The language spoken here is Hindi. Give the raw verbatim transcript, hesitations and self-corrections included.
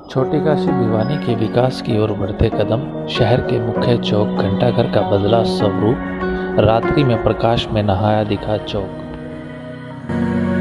छोटी काशी भिवानी के विकास की ओर बढ़ते कदम, शहर के मुख्य चौक घंटाघर का बदला स्वरूप, रात्रि में प्रकाश में नहाया दिखा चौक।